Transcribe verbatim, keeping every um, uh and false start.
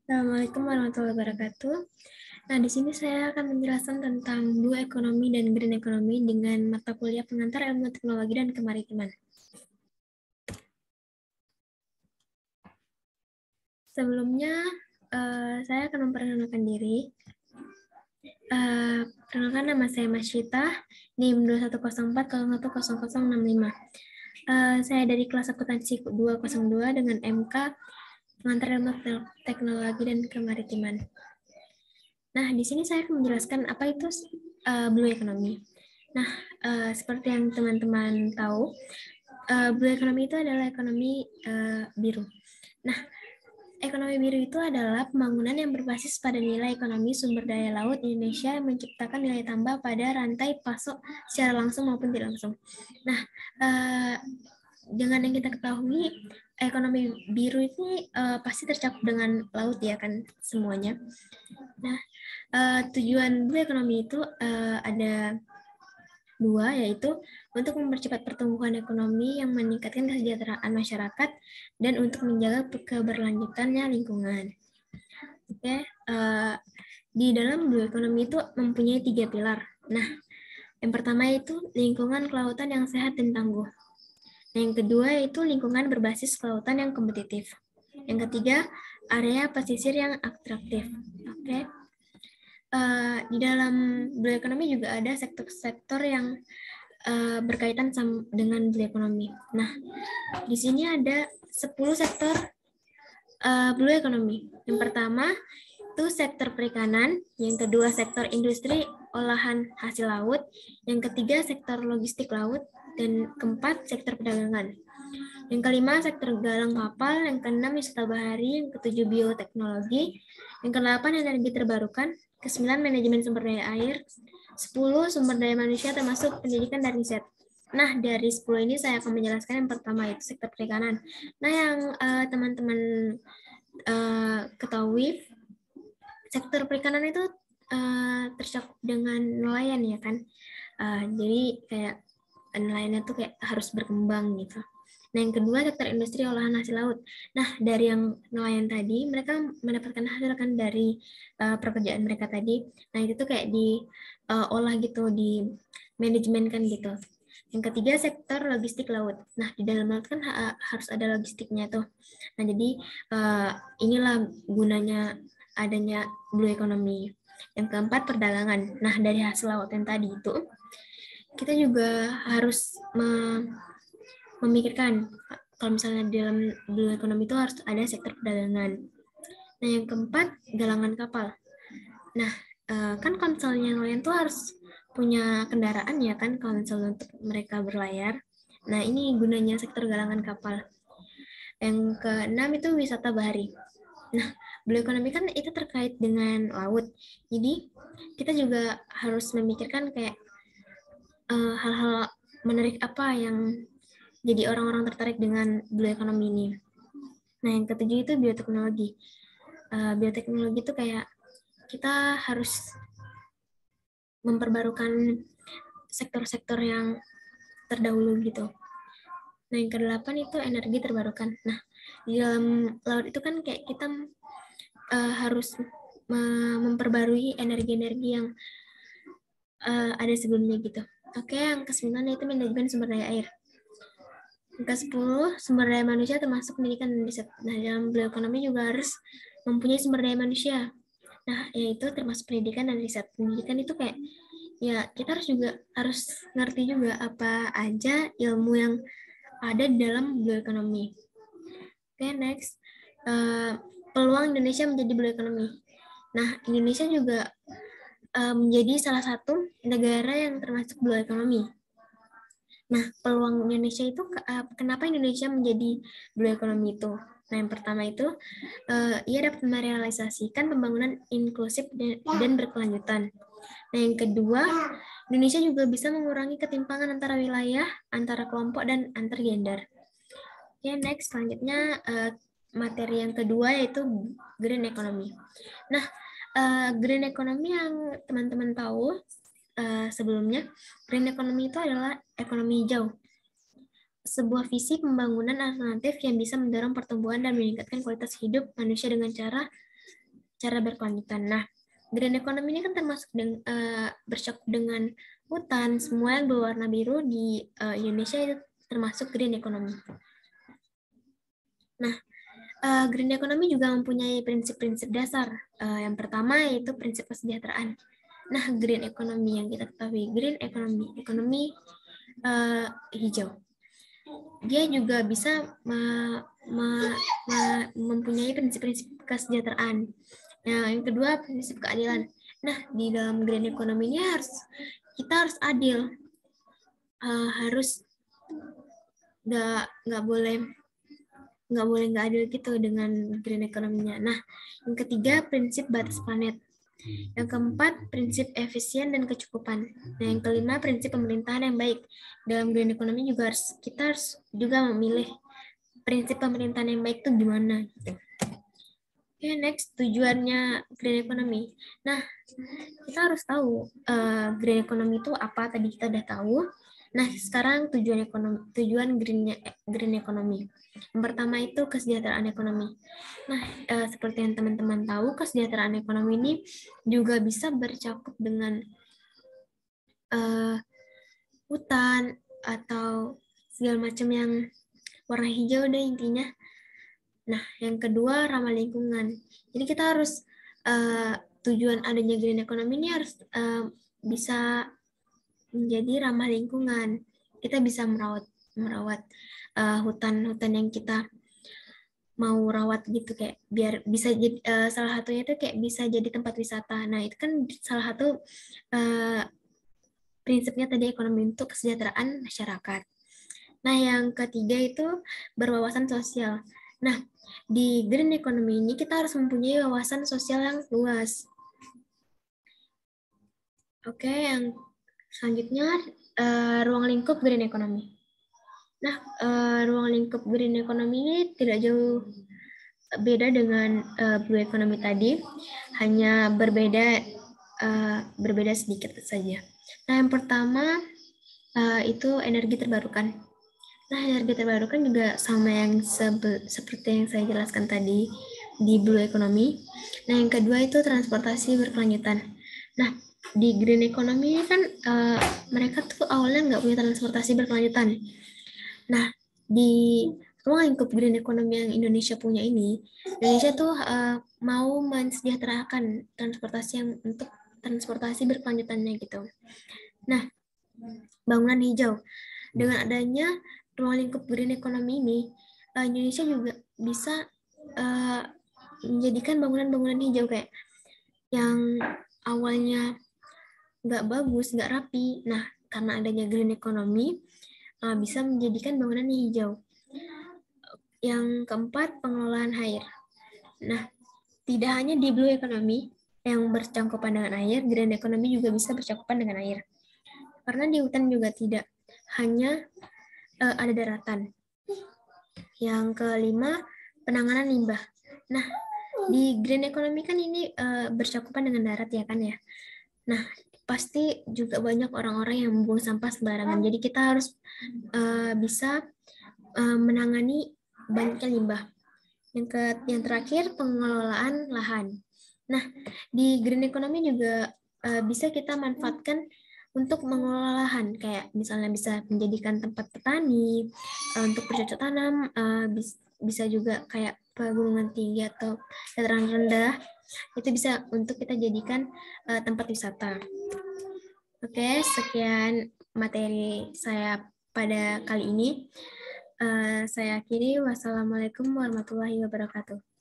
Assalamualaikum warahmatullahi wabarakatuh. Nah, di sini saya akan menjelaskan tentang blue economy dan green economy dengan mata kuliah pengantar ilmu teknologi dan kemaritiman. Sebelumnya, uh, saya akan memperkenalkan diri. Uh, perkenalkan, nama saya Masyita, NIM dua satu nol empat nol satu nol nol enam lima. Uh, saya dari kelas akuntansi dua nol dua dengan M K pengantar ilmu teknologi dan kemaritiman. Nah, di sini saya akan menjelaskan apa itu uh, blue economy. Nah, uh, seperti yang teman-teman tahu, uh, blue economy itu adalah ekonomi uh, biru. Nah, ekonomi biru itu adalah pembangunan yang berbasis pada nilai ekonomi sumber daya laut Indonesia yang menciptakan nilai tambah pada rantai pasok secara langsung maupun tidak langsung. Nah, uh, dengan yang kita ketahui, ekonomi biru ini uh, pasti tercakup dengan laut ya kan semuanya. Nah, uh, tujuan blue economy itu uh, ada dua, yaitu untuk mempercepat pertumbuhan ekonomi yang meningkatkan kesejahteraan masyarakat dan untuk menjaga keberlanjutannya lingkungan. Oke, uh, di dalam blue economy itu mempunyai tiga pilar. Nah, yang pertama itu lingkungan kelautan yang sehat dan tangguh. Yang kedua yaitu lingkungan berbasis kelautan yang kompetitif. Yang ketiga, area pesisir yang atraktif. Oke. Uh, di dalam blue economy juga ada sektor-sektor yang uh, berkaitan dengan blue economy. Nah, di sini ada sepuluh sektor uh, blue economy. Yang pertama itu sektor perikanan, yang kedua sektor industri olahan hasil laut, yang ketiga sektor logistik laut, dan keempat sektor perdagangan. Yang kelima sektor galang kapal, yang keenam wisata bahari, yang ketujuh bioteknologi, yang kedelapan energi terbarukan, kesembilan manajemen sumber daya air, sepuluh sumber daya manusia termasuk pendidikan dan riset. Nah, dari sepuluh ini saya akan menjelaskan yang pertama itu sektor perikanan. Nah, yang uh, teman-teman uh, ketahui, sektor perikanan itu uh, tercakup dengan nelayan ya kan. Uh, jadi kayak nelayannya tuh kayak harus berkembang gitu. Nah, yang kedua sektor industri olahan hasil laut. Nah, dari yang nelayan tadi, mereka mendapatkan hasil kan dari uh, pekerjaan mereka tadi. Nah, itu tuh kayak diolah uh, gitu, di manajemen kan gitu. Yang ketiga sektor logistik laut. Nah, di dalam laut kan ha harus ada logistiknya tuh. Nah, jadi uh, inilah gunanya adanya blue economy. Yang keempat perdagangan. Nah, dari hasil laut yang tadi itu kita juga harus memikirkan kalau misalnya di dalam blue economy itu harus ada sektor perdagangan. Nah, yang keempat galangan kapal. Nah, kan kalau misalnya nelayan tuh harus punya kendaraan ya kan kalau misalnya untuk mereka berlayar. Nah, ini gunanya sektor galangan kapal. Yang keenam itu wisata bahari. Nah, blue economy kan itu terkait dengan laut. Jadi, kita juga harus memikirkan kayak hal-hal uh, menarik apa yang jadi orang-orang tertarik dengan blue economy ini. Nah, yang ketujuh itu bioteknologi. Uh, bioteknologi itu kayak kita harus memperbarukan sektor-sektor yang terdahulu gitu. Nah, yang kedelapan itu energi terbarukan. Nah, di dalam laut itu kan kayak kita uh, harus memperbarui energi-energi yang uh, ada sebelumnya gitu. Oke, yang kesembilan itu manajemen sumber daya air. Yang kesepuluh, sumber daya manusia termasuk pendidikan dan riset. Nah, dalam blue economy juga harus mempunyai sumber daya manusia. Nah, yaitu termasuk pendidikan dan riset. Pendidikan itu kayak, ya kita harus juga harus ngerti juga apa aja ilmu yang ada di dalam blue economy. Oke, next. Uh, peluang Indonesia menjadi blue economy. Nah, Indonesia juga uh, menjadi salah satu negara yang termasuk blue economy. Nah, peluang Indonesia itu, kenapa Indonesia menjadi blue economy itu? Nah, yang pertama itu, uh, ia dapat merealisasikan pembangunan inklusif dan berkelanjutan. Nah, yang kedua, Indonesia juga bisa mengurangi ketimpangan antara wilayah, antara kelompok, dan antar gender. Oke, okay, next, selanjutnya uh, materi yang kedua yaitu green economy. Nah, uh, green economy yang teman-teman tahu, Uh, sebelumnya, green economy itu adalah ekonomi hijau. Sebuah visi pembangunan alternatif yang bisa mendorong pertumbuhan dan meningkatkan kualitas hidup manusia dengan cara cara berkelanjutan. Nah, green economy ini kan termasuk dengan, uh, bercakup dengan hutan, semua yang berwarna biru di uh, Indonesia itu termasuk green economy. Nah, uh, green economy juga mempunyai prinsip-prinsip dasar. Uh, yang pertama yaitu prinsip kesejahteraan. Nah, green economy yang kita ketahui, green economy, ekonomi uh, hijau. Dia juga bisa me, me, me, mempunyai prinsip-prinsip kesejahteraan. Nah, yang kedua prinsip keadilan. Nah, di dalam green economy ini harus kita harus adil, uh, harus nggak nggak boleh nggak boleh nggak adil gitu dengan green economy-nya. Nah, yang ketiga prinsip batas planet. Yang keempat, prinsip efisien dan kecukupan. Nah, yang kelima, prinsip pemerintahan yang baik. Dalam green economy juga harus kita harus juga memilih prinsip pemerintahan yang baik itu gimana. Gitu. Oke, okay, next, tujuannya green economy. Nah, kita harus tahu uh, green economy itu apa, tadi kita udah tahu. Nah, sekarang tujuan ekonomi, tujuan green green economy. Yang pertama itu kesejahteraan ekonomi. Nah, uh, seperti yang teman-teman tahu, kesejahteraan ekonomi ini juga bisa bercakup dengan uh, hutan atau segala macam yang warna hijau deh intinya. Nah, yang kedua ramah lingkungan. Jadi kita harus uh, tujuan adanya green economy ini harus uh, bisa menjadi ramah lingkungan. Kita bisa merawat merawat uh, hutan-hutan yang kita mau rawat gitu, kayak biar bisa jadi uh, salah satunya itu kayak bisa jadi tempat wisata. Nah, itu kan salah satu uh, prinsipnya tadi ekonomi untuk kesejahteraan masyarakat. Nah, yang ketiga itu berwawasan sosial. Nah, di green economy ini kita harus mempunyai wawasan sosial yang luas. Oke, yang selanjutnya uh, ruang lingkup green economy. Nah, uh, ruang lingkup green economy ini tidak jauh beda dengan uh, blue economy tadi, hanya berbeda uh, berbeda sedikit saja. Nah, yang pertama uh, itu energi terbarukan. Nah, energi terbarukan juga sama yang seperti yang saya jelaskan tadi di blue economy. Nah, yang kedua itu transportasi berkelanjutan. Nah, di green economy kan uh, mereka tuh awalnya nggak punya transportasi berkelanjutan. Nah, di ruang lingkup green economy yang Indonesia punya ini, Indonesia tuh uh, mau mensejahterakan transportasi yang untuk transportasi berkelanjutannya gitu. Nah, bangunan hijau. Dengan adanya ruang lingkup green economy ini, uh, Indonesia juga bisa uh, menjadikan bangunan-bangunan hijau kayak yang awalnya nggak bagus, nggak rapi. Nah, karena adanya green economy, uh, bisa menjadikan bangunan hijau. Yang keempat, pengelolaan air. Nah, tidak hanya di blue economy yang bercangkupan dengan air, green economy juga bisa bercangkupan dengan air. Karena di hutan juga tidak hanya uh, ada daratan. Yang kelima, penanganan limbah. Nah, di green economy kan ini uh, bercakupan dengan darat ya kan ya. Nah, pasti juga banyak orang-orang yang membuang sampah sembarangan. Jadi kita harus uh, bisa uh, menangani banyaknya limbah. Yang ke yang terakhir, pengelolaan lahan. Nah, di green economy juga uh, bisa kita manfaatkan untuk mengelola lahan, kayak misalnya bisa menjadikan tempat petani uh, untuk bercocok tanam, uh, bis, bisa juga kayak pegunungan tinggi atau dataran rendah, itu bisa untuk kita jadikan uh, tempat wisata. Oke, sekian materi saya pada kali ini. Uh, saya akhiri. Wassalamualaikum warahmatullahi wabarakatuh.